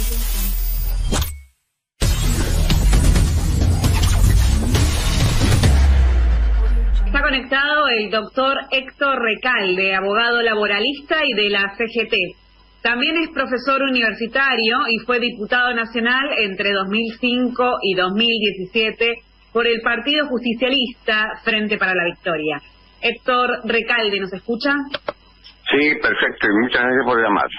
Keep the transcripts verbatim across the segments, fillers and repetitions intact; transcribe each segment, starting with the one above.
Está conectado el doctor Héctor Recalde, abogado laboralista y de la C G T. También es profesor universitario y fue diputado nacional entre dos mil cinco y dos mil diecisiete por el Partido Justicialista Frente para la Victoria. Héctor Recalde, ¿nos escucha? Sí, perfecto, y muchas gracias por llamar.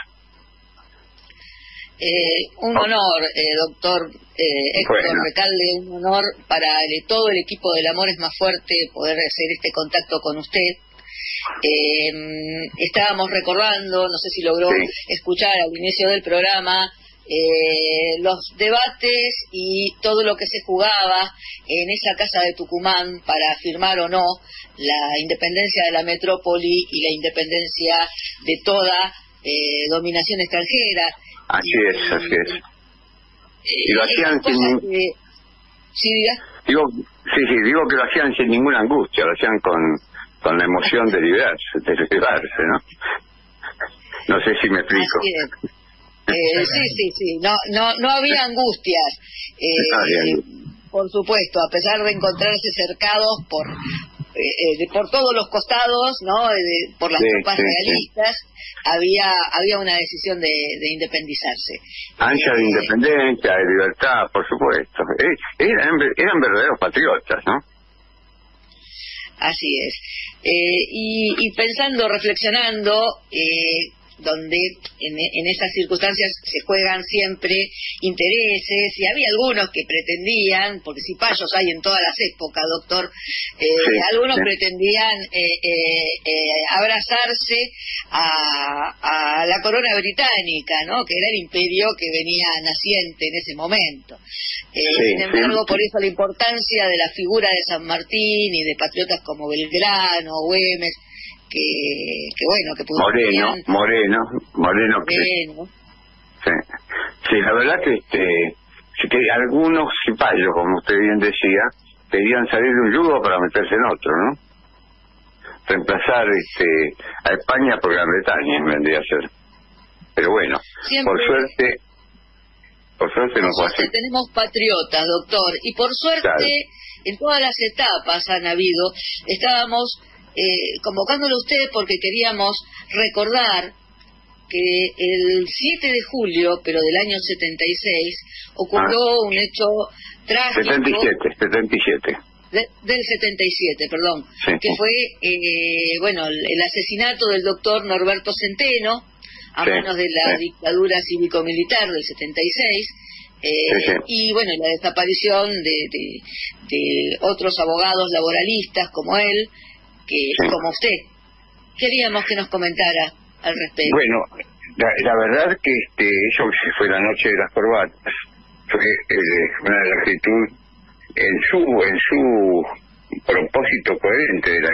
Eh, un honor, eh, doctor eh, Héctor bueno. Recalde, un honor para el, todo el equipo del Amor es Más Fuerte poder hacer este contacto con usted. Eh, estábamos recordando, no sé si logró sí. escuchar al inicio del programa, eh, los debates y todo lo que se jugaba en esa casa de Tucumán para firmar o no la independencia de la metrópoli y la independencia de toda eh, dominación extranjera. Así y, es, así es. Eh, y lo hacían sin... Que... ¿Sí, diga? Digo, sí, sí, digo que lo hacían sin ninguna angustia, lo hacían con, con la emoción de liberarse, de liberarse, ¿no? No sé si me explico. Así es. Eh, sí, sí, sí, no, no, no había angustias. Eh, eh, por supuesto, a pesar de encontrarse cercados por... Eh, de, por todos los costados, ¿no? De, por las sí, tropas sí, realistas, sí. había había una decisión de, de independizarse. Ansia eh, de independencia, de libertad, por supuesto. Eh, eran, eran verdaderos patriotas, ¿no? Así es. Eh, y, y pensando, reflexionando, eh, donde en, en esas circunstancias se juegan siempre intereses, y había algunos que pretendían, porque si payos hay en todas las épocas, doctor, eh, sí, algunos sí. pretendían eh, eh, eh, abrazarse a, a la corona británica, ¿no? Que era el imperio que venía naciente en ese momento. Eh, sí, sin embargo, sí. por eso la importancia de la figura de San Martín y de patriotas como Belgrano, Güemes, que, que bueno, que Moreno, Moreno, Moreno, Moreno. Que, sí. sí, la verdad que este, que algunos cipayos, como usted bien decía, querían salir de un yugo para meterse en otro, ¿no? Reemplazar este a España por Gran Bretaña, vendría a ser. Pero bueno, Siempre. por suerte, por suerte no fue así. Tenemos patriotas, doctor, y por suerte, claro. en todas las etapas han habido, estábamos Eh, convocándolo a usted porque queríamos recordar que el siete de julio, pero del año setenta y seis, ocurrió ah. un hecho trágico. setenta y siete, setenta y siete. De, del setenta y siete, perdón, sí. que fue, eh, bueno, el, el asesinato del doctor Norberto Centeno a sí. manos de la sí. dictadura cívico-militar del setenta y seis. Eh, sí, sí. Y bueno, la desaparición de, de, de otros abogados laboralistas como él, que sí. como usted. Queríamos que nos comentara al respecto. Bueno, la, la verdad que este eso fue la noche de las corbatas, fue eh, una actitud en su en su propósito coherente de la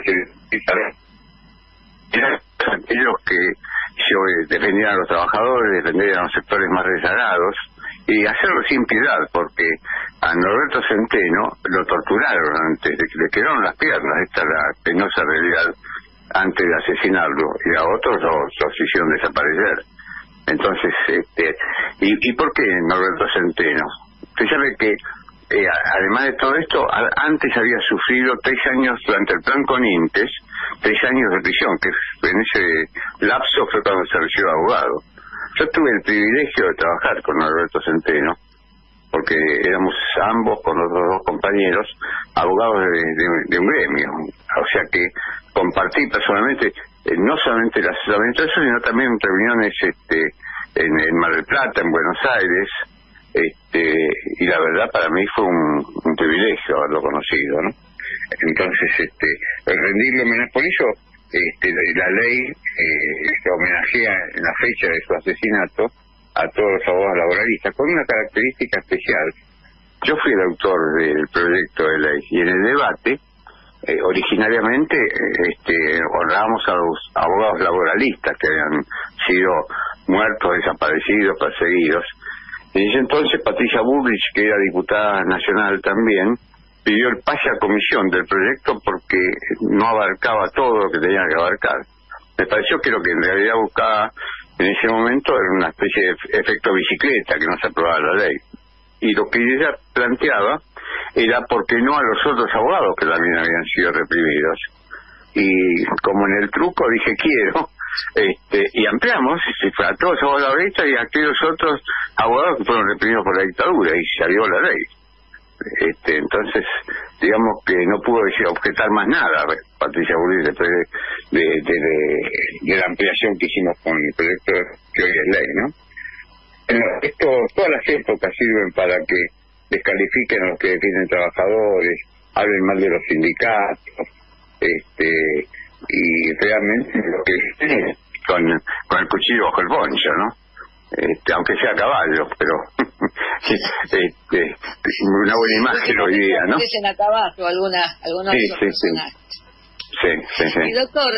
eran aquellos que defendían a los trabajadores, defendían a los sectores más rezagados, y hacerlo sin piedad, porque a Norberto Centeno lo torturaron antes, de que le quedaron las piernas, esta es la penosa realidad, antes de asesinarlo, y a otros los, los hicieron desaparecer. Entonces, este, ¿y, y por qué Norberto Centeno? Usted sabe que, eh, además de todo esto, a, antes había sufrido tres años durante el plan Conintes, tres años de prisión, que en ese lapso fue cuando se recibió abogado. Yo tuve el privilegio de trabajar con Norberto Centeno, porque éramos ambos, con los dos compañeros, abogados de, de, de un gremio. O sea que compartí personalmente, eh, no solamente el asesoramiento de eso, sino también reuniones este, en, en Mar del Plata, en Buenos Aires, este, y la verdad para mí fue un, un privilegio haberlo conocido, ¿no? Entonces, este, rendirle homenaje por eso. Este, la, la ley eh, que homenajea en la fecha de su asesinato a todos los abogados laboralistas, con una característica especial. Yo fui el autor del proyecto de ley, y en el debate, eh, originariamente, eh, este, honrábamos a los abogados laboralistas que habían sido muertos, desaparecidos, perseguidos. Y ese entonces Patricia Bullrich, que era diputada nacional también, pidió el pase a comisión del proyecto porque no abarcaba todo lo que tenía que abarcar. Me pareció que lo que en realidad buscaba en ese momento era una especie de efecto bicicleta, que no se aprobaba la ley. Y lo que ella planteaba era por qué no a los otros abogados que también habían sido reprimidos. Y como en el truco dije quiero, este, y ampliamos a todos los abogados laboristas y a aquellos otros abogados que fueron reprimidos por la dictadura, y salió la ley. Este, entonces, digamos que no pudo decir, objetar más nada Patricia Bullrich después de, de, de, de, de la ampliación que hicimos con el proyecto que hoy es ley, ¿no? Bueno, esto, todas las épocas sirven para que descalifiquen a los que defienden trabajadores, hablen mal de los sindicatos, este, y realmente lo que es con, con el cuchillo bajo el poncho, ¿no? Este, aunque sea a caballo, pero este, una buena imagen hoy día, ¿no? Dicen a caballo algunas, algunos sí, de esos sí, personajes. Sí, sí, sí. Y doctor,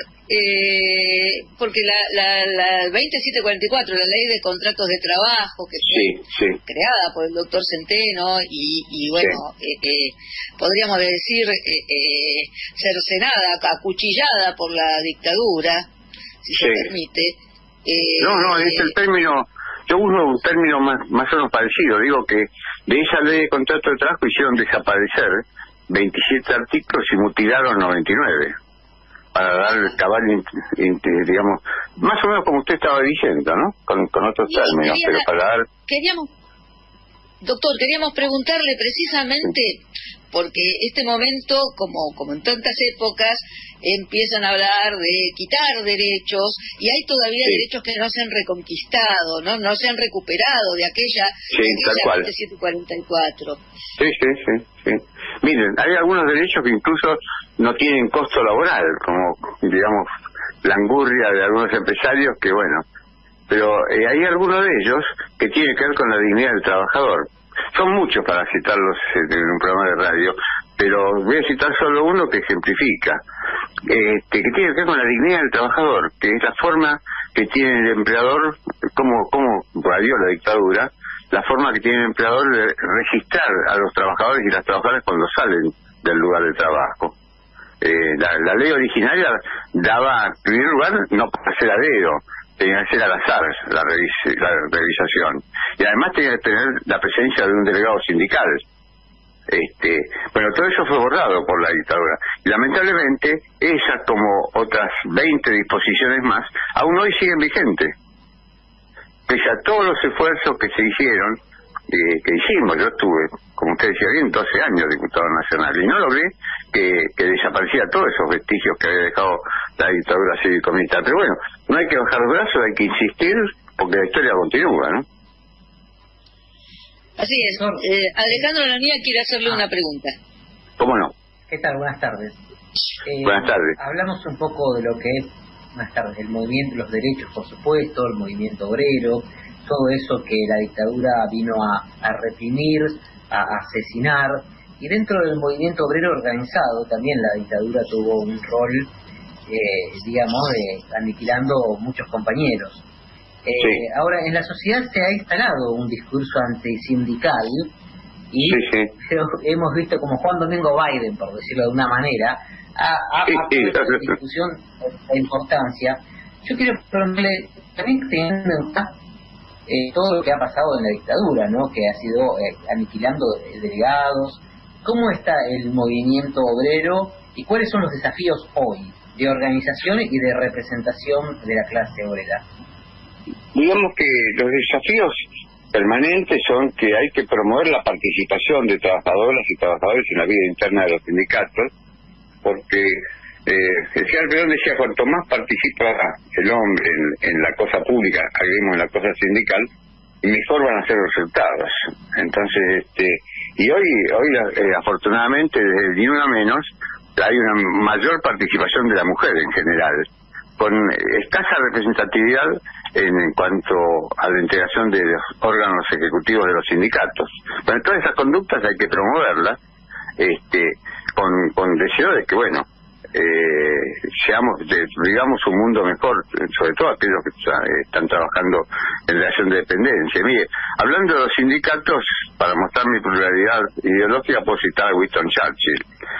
eh, porque la, la, la veintisiete cuarenta y cuatro, la ley de contratos de trabajo, que fue sí, sí. creada por el doctor Centeno, y, y bueno, sí. eh, eh, podríamos decir eh, eh, cercenada, acuchillada por la dictadura, si sí. se permite. Eh, no, no, es el término, yo uso un término más, más o menos parecido, digo que de esa ley de contrato de trabajo hicieron desaparecer veintisiete artículos y mutilaron noventa y nueve. Para dar cabal, digamos, más o menos como usted estaba diciendo, ¿no? Con, con otros y términos, quería, pero para dar... Queríamos, doctor, queríamos preguntarle precisamente, porque este momento, como, como en tantas épocas, empiezan a hablar de quitar derechos, y hay todavía sí. derechos que no se han reconquistado, ¿no? No se han recuperado de aquella, sí, de aquella veintisiete cuarenta y cuatro. Sí, sí, sí, sí. Miren, hay algunos derechos que incluso no tienen costo laboral, como, digamos, la angurria de algunos empresarios que, bueno, pero eh, hay algunos de ellos que tienen que ver con la dignidad del trabajador. Son muchos para citarlos en un programa de radio, pero voy a citar solo uno que ejemplifica, este, que tiene que ver con la dignidad del trabajador, que es la forma que tiene el empleador, como, como valió la dictadura, la forma que tiene el empleador de registrar a los trabajadores y las trabajadoras cuando salen del lugar de trabajo. Eh, la, la ley originaria daba, en primer lugar, no para ser a dedo, tenía que ser al azar la, revis la revisación. Y además tenía que tener la presencia de un delegado sindical. Este, bueno, todo eso fue borrado por la dictadura. Y lamentablemente, esas como otras veinte disposiciones más, aún hoy siguen vigentes. Pese a todos los esfuerzos que se hicieron, eh, que hicimos, yo estuve, como usted decía bien, doce años diputado nacional, y no logré que, que desapareciera todos esos vestigios que había dejado la dictadura cívico-militar. Pero bueno, no hay que bajar los brazos, hay que insistir, porque la historia continúa, ¿no? Así es. Eh, Alejandro Lanía quiere hacerle ah. una pregunta. ¿Cómo no? ¿Qué tal? Buenas tardes. Eh, Buenas tardes. Hablamos un poco de lo que es, buenas tardes, el movimiento, los derechos, por supuesto, el movimiento obrero, todo eso que la dictadura vino a, a reprimir, a, a asesinar, y dentro del movimiento obrero organizado también la dictadura tuvo un rol, eh, digamos, de aniquilando muchos compañeros. Eh, sí. Ahora, en la sociedad se ha instalado un discurso antisindical, y sí, sí. pero hemos visto como Juan Domingo Biden, por decirlo de una manera, ha, ha, sí, ha puesto en discusión la importancia. Yo quiero preguntarle, también teniendo en cuenta eh, todo lo que ha pasado en la dictadura, ¿no? Que ha sido eh, aniquilando delegados, ¿cómo está el movimiento obrero y cuáles son los desafíos hoy de organización y de representación de la clase obrera? Digamos que los desafíos permanentes son que hay que promover la participación de trabajadoras y trabajadores en la vida interna de los sindicatos, porque eh, el señor Perón decía, cuanto más participa el hombre en, en la cosa pública, agreguemos en la cosa sindical, mejor van a ser los resultados. Entonces, este y hoy, hoy eh, afortunadamente, desde el Ni Una Menos, hay una mayor participación de la mujer en general, con escasa representatividad en, en cuanto a la integración de los órganos ejecutivos de los sindicatos. Bueno, todas esas conductas hay que promoverlas, este, con, con deseo de que, bueno, eh, seamos, de, vivamos un mundo mejor, sobre todo aquellos que eh, están trabajando en relación de dependencia. Mire, hablando de los sindicatos, para mostrar mi pluralidad ideológica, puedo citar a Winston Churchill,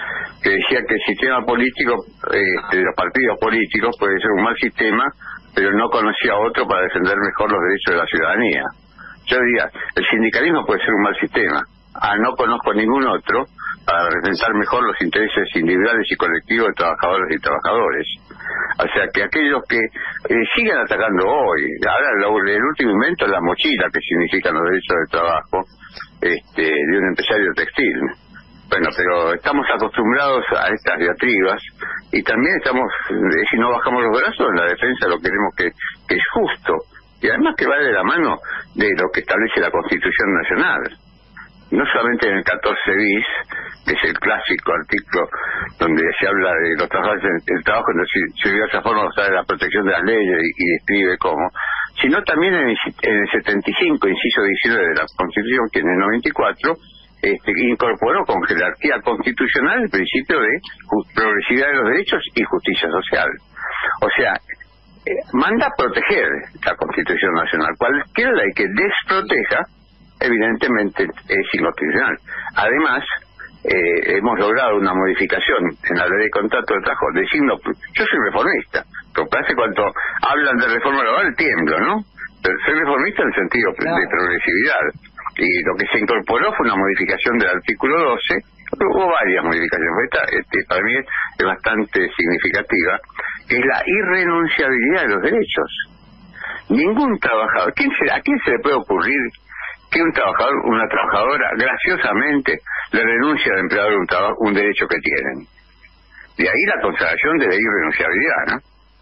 que decía que el sistema político, este, de los partidos políticos, puede ser un mal sistema, pero no conocía otro para defender mejor los derechos de la ciudadanía. Yo diría, el sindicalismo puede ser un mal sistema. Ah, no conozco ningún otro para representar mejor los intereses individuales y colectivos de trabajadores y trabajadores. O sea, que aquellos que eh, siguen atacando hoy, ahora lo, el último invento es la mochila, que significan los derechos de trabajo este, de un empresario textil. Bueno, pero estamos acostumbrados a estas diatribas y también estamos, eh, si no bajamos los brazos, en la defensa lo queremos que, que es justo. Y además que va de la mano de lo que establece la Constitución Nacional. No solamente en el catorce bis, que es el clásico artículo donde se habla de los trabajadores, el trabajo en su diversa forma de la protección de las leyes y, y describe cómo, sino también en el, en el setenta y cinco, inciso diecinueve de la Constitución, que en el noventa y cuatro este, incorporó con jerarquía constitucional el principio de progresividad de los derechos y justicia social. O sea, eh, manda a proteger la Constitución Nacional. Cualquier ley que desproteja, evidentemente es inconstitucional. Además, eh, hemos logrado una modificación en la ley de contrato de trabajo de signo. Yo soy reformista, pero parece cuando hablan de reforma laboral tiemblo, ¿no? Pero soy reformista en el sentido claro. de progresividad. Y lo que se incorporó fue una modificación del artículo doce. Hubo varias modificaciones. Esta este, para mí es bastante significativa, que es la irrenunciabilidad de los derechos. Ningún trabajador, ¿quién se, ¿a quién se le puede ocurrir que un trabajador, una trabajadora, graciosamente le renuncia al empleador un, trabajo, un derecho que tienen? De ahí la consagración de la irrenunciabilidad, ¿no?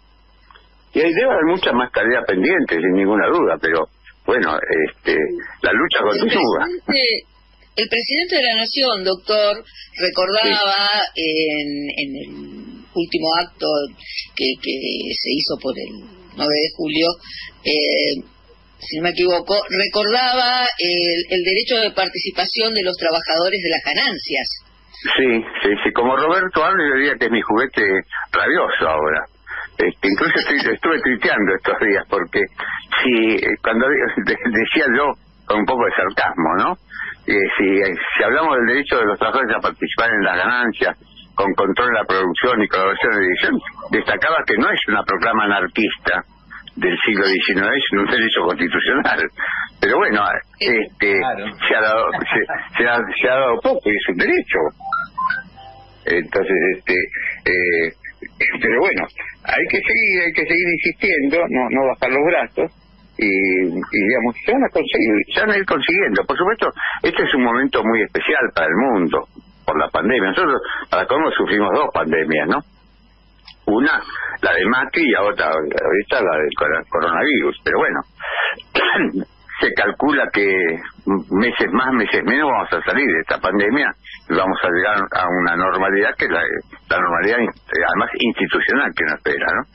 Y ahí debe haber mucha más tarea pendiente, sin ninguna duda, pero bueno, este, la lucha continúa. El presidente, el presidente de la Nación, doctor, recordaba sí. en, en el último acto que, que se hizo por el nueve de julio, eh, si no me equivoco, recordaba el, el derecho de participación de los trabajadores de las ganancias. Sí, sí, sí. Como Roberto habla, yo diría que es mi juguete rabioso ahora. Este, incluso estoy, estuve tuiteando estos días, porque si cuando decía yo, con un poco de sarcasmo, ¿no? Eh, si, si hablamos del derecho de los trabajadores a participar en las ganancias, con control de la producción y colaboración de dirección, destacaba que no es una proclama anarquista del siglo diecinueve, es un derecho constitucional. Pero bueno, este claro. se, ha dado, se, se, ha, se ha dado poco y es un derecho. Entonces, este eh, pero bueno, hay que seguir, hay que seguir insistiendo, no, no bajar los brazos y, y digamos, se van a conseguir, se van a ir consiguiendo. Por supuesto, este es un momento muy especial para el mundo, por la pandemia. Nosotros, para cómo sufrimos dos pandemias, ¿no? Una, la de Macri, y otra, ahorita la del coronavirus. Pero bueno, se calcula que meses más, meses menos vamos a salir de esta pandemia y vamos a llegar a una normalidad que es la, la normalidad, además institucional, que nos espera, ¿no?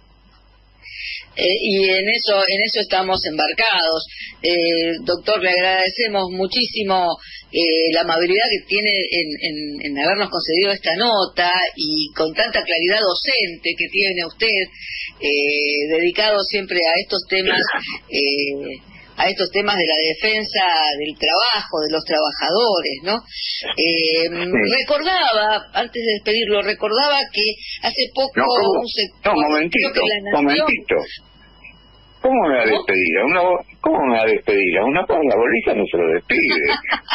Eh, y en eso en eso estamos embarcados. Eh, doctor, le agradecemos muchísimo eh, la amabilidad que tiene en, en, en habernos concedido esta nota y con tanta claridad docente que tiene usted, eh, dedicado siempre a estos temas, eh, a estos temas de la defensa del trabajo, de los trabajadores, ¿no? Eh, sí. Recordaba, antes de despedirlo, recordaba que hace poco no, un sector... No, momentito, momentito. ¿Cómo me va a despedir? ¿A una, ¿Cómo me va a despedir? A una con la bolita no se lo despide.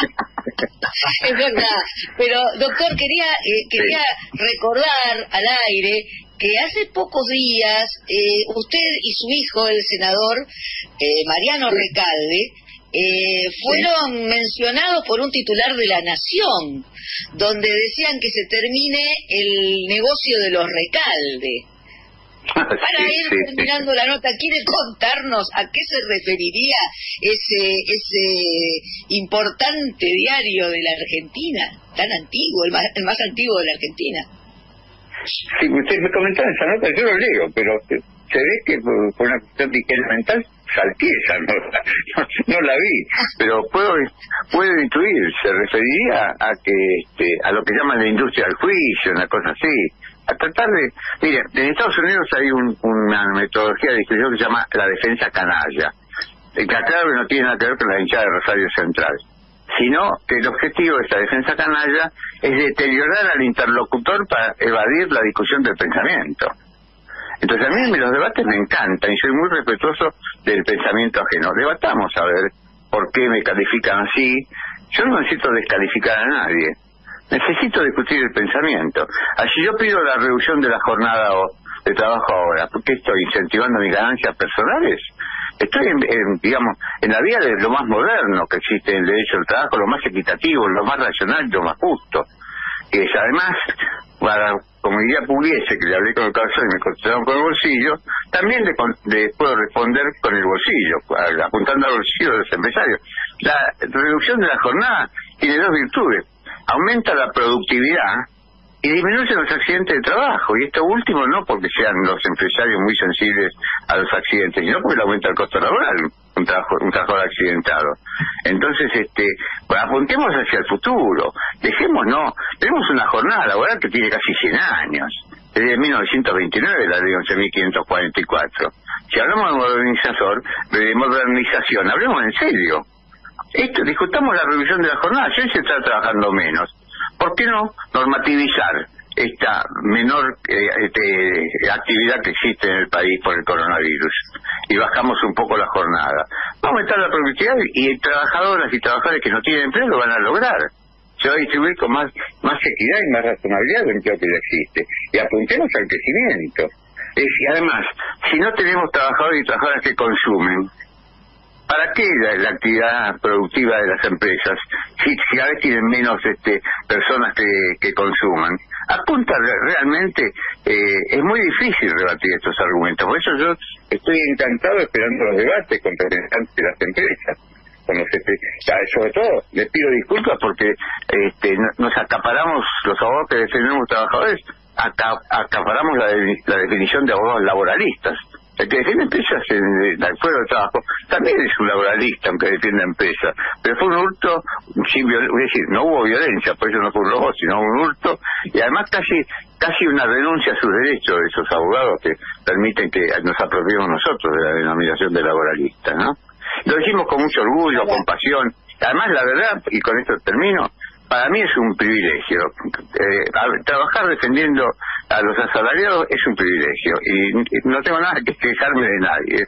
Es verdad, pero doctor, quería eh, quería sí. recordar al aire que hace pocos días eh, usted y su hijo, el senador eh, Mariano Recalde, eh, fueron sí. mencionados por un titular de La Nación, donde decían que se termine el negocio de los Recalde. Para sí, ir sí, terminando sí. la nota, ¿quiere contarnos a qué se referiría ese ese importante diario de la Argentina, tan antiguo, el más, el más antiguo de la Argentina? Sí, usted me comentaba esa nota, yo lo leo, pero se ve que por, por una cuestión de higiene mental salté esa nota, no, no la vi, pero puedo puedo intuir, se referiría a que este, a lo que llaman la industria del juicio, una cosa así, a tratar de... Mire, en Estados Unidos hay un, una metodología de discusión que se llama la defensa canalla, que claro que no tiene nada que ver con la hinchada de Rosario Central, sino que el objetivo de esta defensa canalla es deteriorar al interlocutor para evadir la discusión del pensamiento. Entonces a mí los debates me encantan y soy muy respetuoso del pensamiento ajeno. Debatamos a ver por qué me califican así. Yo no necesito descalificar a nadie, necesito discutir el pensamiento. Así yo pido la reducción de la jornada de trabajo ahora, porque estoy incentivando mis ganancias personales. Estoy, en, en, digamos, en la vía de lo más moderno que existe en el derecho al trabajo, lo más equitativo, lo más racional, lo más justo. Que es además, para, como diría Pugliese, que le hablé con el corazón y me contestaron con el bolsillo, también le, le puedo responder con el bolsillo, apuntando al bolsillo de los empresarios. La reducción de la jornada tiene dos virtudes: aumenta la productividad y disminuyen los accidentes de trabajo, y esto último no porque sean los empresarios muy sensibles a los accidentes, sino porque le aumenta el costo laboral un trabajo, un trabajador accidentado. Entonces, este, pues apuntemos hacia el futuro, dejemos, no, tenemos una jornada laboral que tiene casi cien años, desde mil novecientos veintinueve, la ley once mil quinientos cuarenta y cuatro. Si hablamos de modernizador, de modernización, hablemos en serio. Esto, discutamos la revisión de la jornada, si hoy se está trabajando menos, ¿por qué no normativizar esta menor eh, este, actividad que existe en el país por el coronavirus? Y bajamos un poco la jornada. Va a aumentar la productividad y trabajadoras y trabajadores que no tienen empleo lo van a lograr. Se va a distribuir con más, más equidad y más razonabilidad el empleo que ya existe. Y apuntemos al crecimiento. Es, y además, si no tenemos trabajadores y trabajadoras que consumen, ¿para qué la, la actividad productiva de las empresas si, si a veces tienen menos este, personas que, que consuman? Apunta realmente, eh, es muy difícil rebatir estos argumentos. Por eso yo estoy encantado esperando los debates con representantes de las empresas. Con los, este, sobre todo, les pido disculpas porque este, nos acaparamos, los abogados que defendemos trabajadores, aca, acaparamos la, de, la definición de abogados laboralistas. El que defiende empresas en el fuero de trabajo también es un laboralista, aunque defienda empresas. Pero fue un hurto, sin violencia, es decir, no hubo violencia, por eso no fue un robo, sino un hurto, y además casi casi una renuncia a sus derechos de esos abogados que permiten que nos apropiemos nosotros de la denominación de laboralista, ¿no? Lo decimos con mucho orgullo, con pasión. Además, la verdad, y con esto termino, para mí es un privilegio. Eh, trabajar defendiendo a los asalariados es un privilegio y no tengo nada que quejarme de nadie.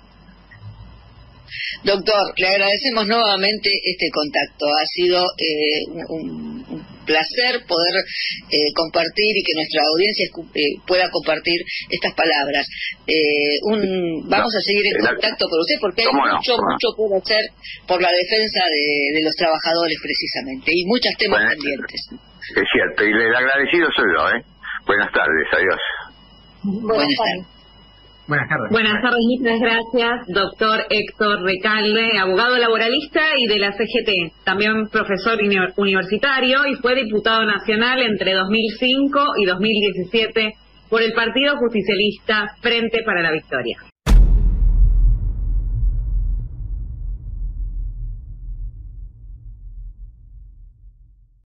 Doctor, le agradecemos nuevamente este contacto. Ha sido eh, un, un placer poder eh, compartir y que nuestra audiencia eh, pueda compartir estas palabras. Eh, un, vamos no, a seguir en contacto con usted porque hay mucho, no? mucho por hacer por la defensa de, de los trabajadores precisamente y muchos temas bueno, pendientes. Es cierto, y el agradecido soy yo, ¿eh? Buenas tardes, adiós. Buenas tardes. Buenas tardes. Buenas tardes, muchas gracias, doctor Héctor Recalde, abogado laboralista y de la C G T, también profesor universitario y fue diputado nacional entre dos mil cinco y dos mil diecisiete por el Partido Justicialista Frente para la Victoria.